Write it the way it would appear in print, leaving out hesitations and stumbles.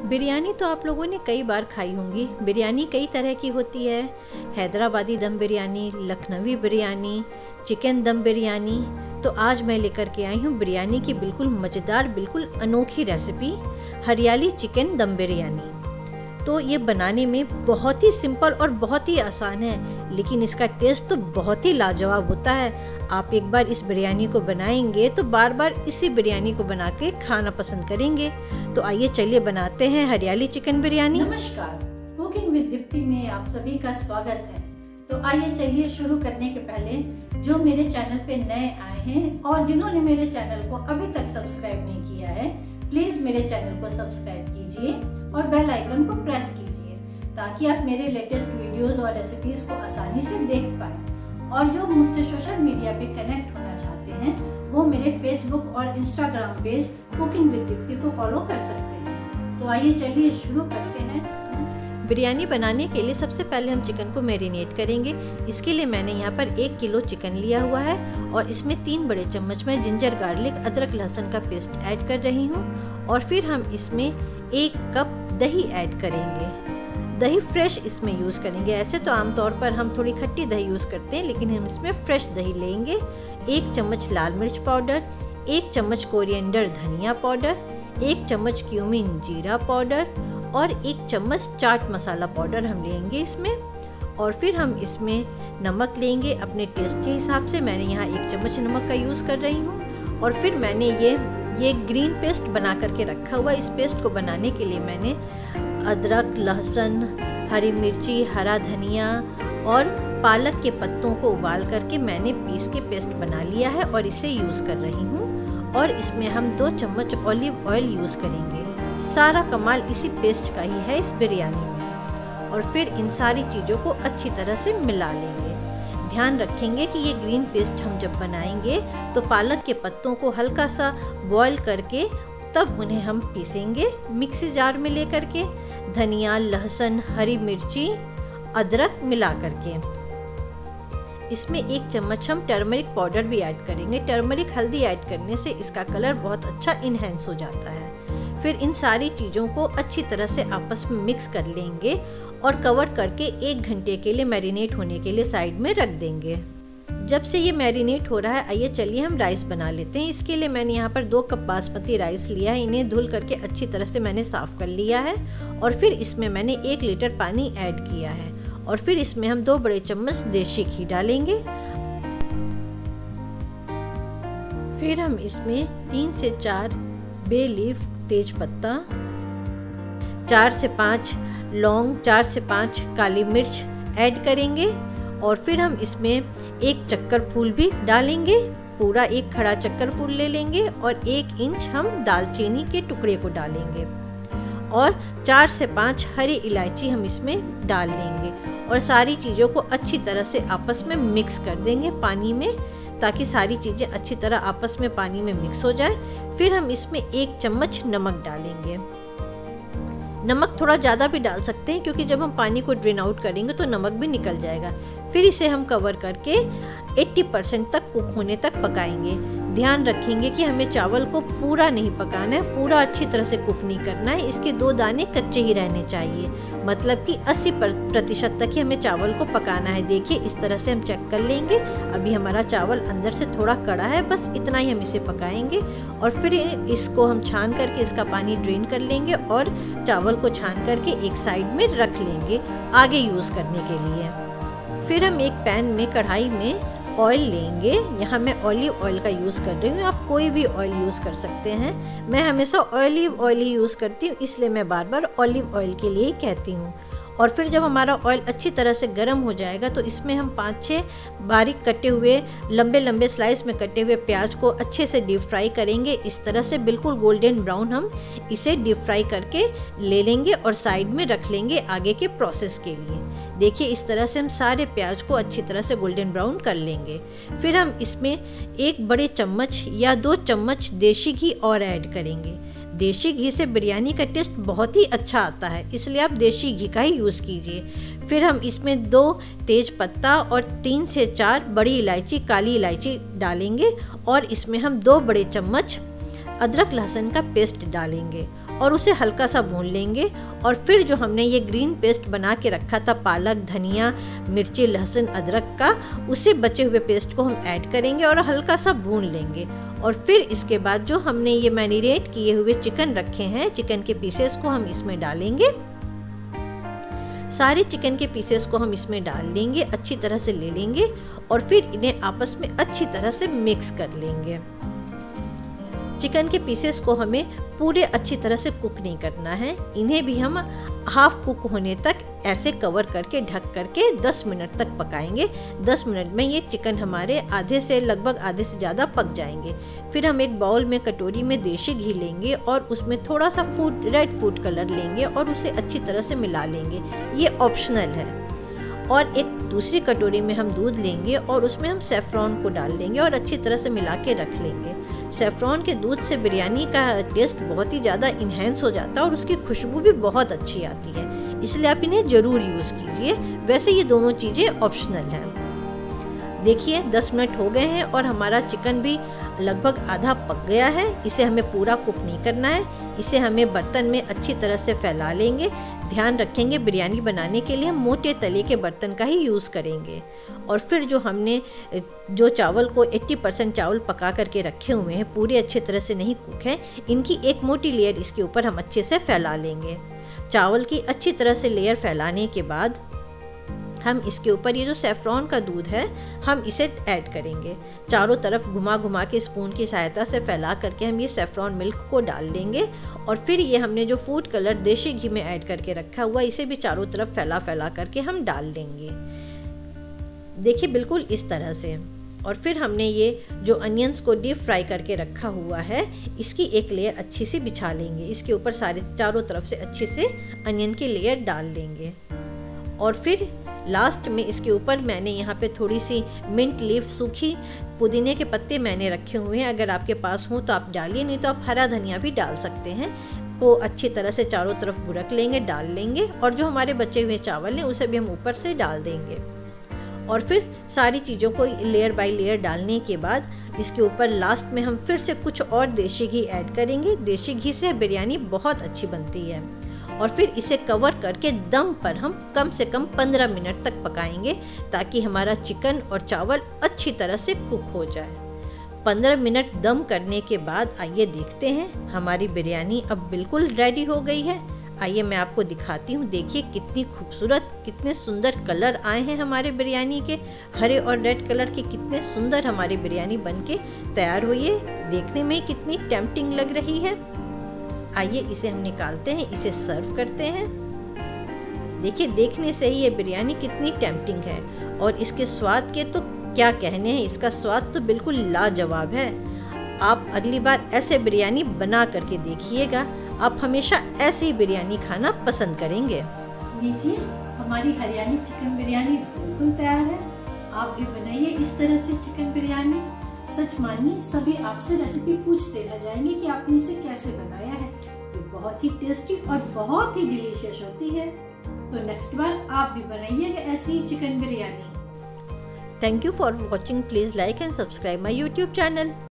बिरयानी तो आप लोगों ने कई बार खाई होंगी। बिरयानी कई तरह की होती है, हैदराबादी दम बिरयानी, लखनवी बिरयानी, चिकन दम बिरयानी। तो आज मैं लेकर के आई हूँ बिरयानी की बिल्कुल मज़ेदार, बिल्कुल अनोखी रेसिपी, हरियाली चिकन दम बिरयानी। तो ये बनाने में बहुत ही सिंपल और बहुत ही आसान है, लेकिन इसका टेस्ट तो बहुत ही लाजवाब होता है। आप एक बार इस बिरयानी को बनाएंगे तो बार बार इसी बिरयानी को बना के खाना पसंद करेंगे। तो आइए चलिए बनाते हैं हरियाली चिकन बिरयानी। नमस्कार, कुकिंग विद दीप्ति में आप सभी का स्वागत है। तो आइए चलिए शुरू करने के पहले जो मेरे चैनल पे नए आए हैं और जिन्होंने मेरे चैनल को अभी तक सब्सक्राइब नहीं किया है, प्लीज मेरे चैनल को सब्सक्राइब कीजिए और बेल आइकन को प्रेस कीजिए ताकि आप मेरे लेटेस्ट वीडियोस और रेसिपीज को आसानी से देख पाएं। और जो मुझसे सोशल मीडिया पे कनेक्ट होना चाहते हैं वो मेरे फेसबुक और Instagram page cooking with Deepti को फॉलो कर सकते हैं। तो आइए चलिए शुरू करते हैं। बिरयानी बनाने के लिए सबसे पहले हम चिकन को मैरिनेट करेंगे। इसके लिए मैंने यहाँ पर 1 किलो चिकन लिया हुआ है और इसमें 3 बड़े चम्मच में जिंजर गार्लिक अदरक लहसुन का पेस्ट ऐड कर रही हूँ। और फिर हम इसमें 1 कप दही ऐड करेंगे। दही फ्रेश इसमें यूज़ करेंगे। ऐसे तो आमतौर पर हम थोड़ी खट्टी दही यूज़ करते हैं, लेकिन हम इसमें फ्रेश दही लेंगे। 1 चम्मच लाल मिर्च पाउडर, 1 चम्मच कोरिएंडर धनिया पाउडर, 1 चम्मच क्यूमिन जीरा पाउडर और 1 चम्मच चाट मसाला पाउडर हम लेंगे इसमें। और फिर हम इसमें नमक लेंगे अपने टेस्ट के हिसाब से। मैंने यहाँ 1 चम्मच नमक का यूज़ कर रही हूँ। और फिर मैंने ये ग्रीन पेस्ट बना करके रखा हुआ। इस पेस्ट को बनाने के लिए मैंने अदरक, लहसुन, हरी मिर्ची, हरा धनिया और पालक के पत्तों को उबाल करके मैंने पीस के पेस्ट बना लिया है और इसे यूज़ कर रही हूँ। और इसमें हम 2 चम्मच ऑलिव ऑयल यूज़ करेंगे। सारा कमाल इसी पेस्ट का ही है इस बिरयानी में। और फिर इन सारी चीज़ों को अच्छी तरह से मिला लेंगे। ध्यान रखेंगे कि ये ग्रीन पेस्ट हम जब बनाएंगे तो पालक के पत्तों को हल्का सा बॉईल करके तब उन्हें हम पीसेंगे मिक्सी जार में लेकर के। धनिया, लहसुन, हरी मिर्ची, अदरक मिला करके इसमें 1 चम्मच हम टर्मरिक पाउडर भी ऐड करेंगे। टर्मरिक हल्दी ऐड करने से इसका कलर बहुत अच्छा इन्हेंस हो जाता है। फिर इन सारी चीज़ों को अच्छी तरह से आपस में मिक्स कर लेंगे और कवर करके 1 घंटे के लिए मैरिनेट होने के लिए साइड में रख देंगे। जब से ये मैरिनेट हो रहा है, आइए चलिए हम राइस बना लेते हैं। इसके लिए मैंने यहाँ पर 2 कप बासमती राइस लिया है। इन्हें धुल करके अच्छी तरह से मैंने साफ़ कर लिया है। और फिर इसमें मैंने 1 लीटर पानी ऐड किया है। और फिर इसमें हम 2 बड़े चम्मच देसी घी डालेंगे। फिर हम इसमें 3 से 4 बे लीफ तेज पत्ता, 4 से 5 लौंग, 4 से 5 काली मिर्च ऐड करेंगे। और फिर हम इसमें 1 चक्कर फूल भी डालेंगे। पूरा 1 खड़ा चक्कर फूल ले लेंगे और 1 इंच हम दालचीनी के टुकड़े को डालेंगे। और 4 से 5 हरी इलायची हम इसमें डाल देंगे। और सारी चीज़ों को अच्छी तरह से आपस में मिक्स कर देंगे पानी में, ताकि सारी चीज़ें अच्छी तरह आपस में पानी में मिक्स हो जाए। फिर हम इसमें 1 चम्मच नमक डालेंगे। नमक थोड़ा ज़्यादा भी डाल सकते हैं, क्योंकि जब हम पानी को ड्रेन आउट करेंगे तो नमक भी निकल जाएगा। फिर इसे हम कवर करके 80% तक कुक होने तक पकाएंगे। ध्यान रखेंगे कि हमें चावल को पूरा नहीं पकाना है, पूरा अच्छी तरह से कुक नहीं करना है। इसके 2 दाने कच्चे ही रहने चाहिए, मतलब कि 80% तक ही हमें चावल को पकाना है। देखिए इस तरह से हम चेक कर लेंगे। अभी हमारा चावल अंदर से थोड़ा कड़ा है, बस इतना ही हम इसे पकाएंगे। और फिर इसको हम छान करके इसका पानी ड्रेन कर लेंगे और चावल को छान करके एक साइड में रख लेंगे आगे यूज़ करने के लिए। फिर हम एक पैन में, कढ़ाई में ऑयल लेंगे। यहाँ मैं ऑलिव ऑयल का यूज़ कर रही हूँ, आप कोई भी ऑयल यूज़ कर सकते हैं। मैं हमेशा ऑलिव ऑयल ही यूज़ करती हूँ, इसलिए मैं बार बार ऑलिव ऑयल के लिए ही कहती हूँ। और फिर जब हमारा ऑयल अच्छी तरह से गर्म हो जाएगा तो इसमें हम 5-6 बारीक कटे हुए लंबे लंबे स्लाइस में कटे हुए प्याज को अच्छे से डीप फ्राई करेंगे। इस तरह से बिल्कुल गोल्डन ब्राउन हम इसे डीप फ्राई करके ले लेंगे और साइड में रख लेंगे आगे के प्रोसेस के लिए। देखिए इस तरह से हम सारे प्याज को अच्छी तरह से गोल्डन ब्राउन कर लेंगे। फिर हम इसमें 1 बड़े चम्मच या 2 चम्मच देसी घी और ऐड करेंगे। देसी घी से बिरयानी का टेस्ट बहुत ही अच्छा आता है, इसलिए आप देसी घी का ही यूज़ कीजिए। फिर हम इसमें 2 तेज पत्ता और 3 से 4 बड़ी इलायची, काली इलायची डालेंगे और इसमें हम 2 बड़े चम्मच अदरक लहसुन का पेस्ट डालेंगे और उसे हल्का सा भून लेंगे। और फिर जो हमने ये ग्रीन पेस्ट बना के रखा था पालक, धनिया, मिर्ची, लहसुन, अदरक का, उसे बचे हुए पेस्ट को हम ऐड करेंगे और हल्का सा भून लेंगे। और फिर इसके बाद जो हमने ये मैरिनेट किए हुए चिकन रखे हैं, चिकन के पीसेस को हम इसमें डालेंगे। सारे चिकन के पीसेस को हम इसमें डाल लेंगे, अच्छी तरह से ले लेंगे और फिर इन्हें आपस में अच्छी तरह से मिक्स कर लेंगे। चिकन के पीसेस को हमें पूरे अच्छी तरह से कुक नहीं करना है, इन्हें भी हम हाफ कुक होने तक ऐसे कवर करके ढक करके 10 मिनट तक पकाएंगे। 10 मिनट में ये चिकन हमारे लगभग आधे से ज़्यादा पक जाएंगे। फिर हम एक बाउल में, कटोरी में देशी घी लेंगे और उसमें थोड़ा सा रेड फूड कलर लेंगे और उसे अच्छी तरह से मिला लेंगे। ये ऑप्शनल है। और एक दूसरी कटोरी में हम दूध लेंगे और उसमें हम सेफ्रॉन को डाल देंगे और अच्छी तरह से मिला के रख लेंगे। सेफ्रॉन के दूध से बिरयानी का टेस्ट बहुत ही ज़्यादा इन्हेंस हो जाता है और उसकी खुशबू भी बहुत अच्छी आती है, इसलिए आप इन्हें ज़रूर यूज़ कीजिए। वैसे ये दोनों चीज़ें ऑप्शनल हैं। देखिए 10 मिनट हो गए हैं और हमारा चिकन भी लगभग आधा पक गया है। इसे हमें पूरा कुक नहीं करना है, इसे हमें बर्तन में अच्छी तरह से फैला लेंगे। ध्यान रखेंगे बिरयानी बनाने के लिए हम मोटे तले के बर्तन का ही यूज़ करेंगे। और फिर जो हमने चावल को 80% चावल पका करके रखे हुए हैं, पूरे अच्छी तरह से नहीं कुक हैं, इनकी एक मोटी लेयर इसके ऊपर हम अच्छे से फैला लेंगे। चावल की अच्छी तरह से लेयर फैलाने के बाद हम इसके ऊपर ये जो सेफ्रॉन का दूध है हम इसे ऐड करेंगे। चारों तरफ घुमा घुमा के स्पून की सहायता से फैला करके हम ये सेफ्रॉन मिल्क को डाल देंगे। और फिर ये हमने जो फूड कलर देशी घी में ऐड करके रखा हुआ, इसे भी चारों तरफ फैला फैला करके हम डाल देंगे। देखिए बिल्कुल इस तरह से। और फिर हमने ये जो अनियंस को डीप फ्राई करके रखा हुआ है, इसकी एक लेयर अच्छी सी बिछा लेंगे। इसके ऊपर चारों तरफ से अच्छे से अनियन की लेयर डाल देंगे। और फिर लास्ट में इसके ऊपर मैंने यहाँ पे थोड़ी सी मिंट लीफ, सूखी पुदीने के पत्ते मैंने रखे हुए हैं, अगर आपके पास हो तो आप डालिए, नहीं तो आप हरा धनिया भी डाल सकते हैं। को अच्छी तरह से चारों तरफ बुरक लेंगे, डाल लेंगे। और जो हमारे बचे हुए चावल हैं उसे भी हम ऊपर से डाल देंगे। और फिर सारी चीज़ों को लेयर बाय लेयर डालने के बाद इसके ऊपर लास्ट में हम फिर से कुछ और देशी घी ऐड करेंगे। देशी घी से बिरयानी बहुत अच्छी बनती है। और फिर इसे कवर करके दम पर हम कम से कम 15 मिनट तक पकाएंगे, ताकि हमारा चिकन और चावल अच्छी तरह से कुक हो जाए। 15 मिनट दम करने के बाद आइए देखते हैं, हमारी बिरयानी अब बिल्कुल रेडी हो गई है। आइए मैं आपको दिखाती हूँ। देखिए कितनी खूबसूरत, कितने सुंदर कलर आए हैं हमारे बिरयानी के, हरे और रेड कलर के। कितने सुंदर हमारी बिरयानी बनके तैयार हुई है, देखने में कितनी टेम्पटिंग लग रही है। आइए इसे हम निकालते हैं, इसे सर्व करते हैं। देखिए देखने से ही ये बिरयानी कितनी टेम्पटिंग है और इसके स्वाद के तो क्या कहने हैं, इसका स्वाद तो बिल्कुल लाजवाब है। आप अगली बार ऐसे बिरयानी बना करके देखिएगा, आप हमेशा ऐसी ही बिरयानी खाना पसंद करेंगे। लीजिए हमारी हरियाली चिकन बिरयानी बिल्कुल तैयार है। आप भी बनाइए इस तरह से चिकन बिरयानी। सच मानिए सभी आपसे रेसिपी पूछते रह जाएंगे कि आपने इसे कैसे बनाया है। ये बहुत ही टेस्टी और बहुत ही डिलीशियस होती है। तो नेक्स्ट बार आप भी बनाइएगा ऐसी ही chicken biryani. Thank you for watching. Please like and subscribe my YouTube channel.